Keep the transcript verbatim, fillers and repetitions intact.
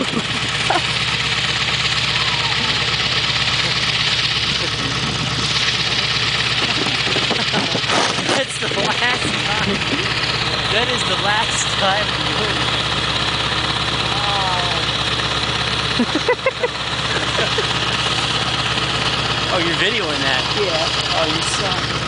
That's the last time. That is the last time. Oh. Oh, you're videoing that? Yeah. Oh, you suck.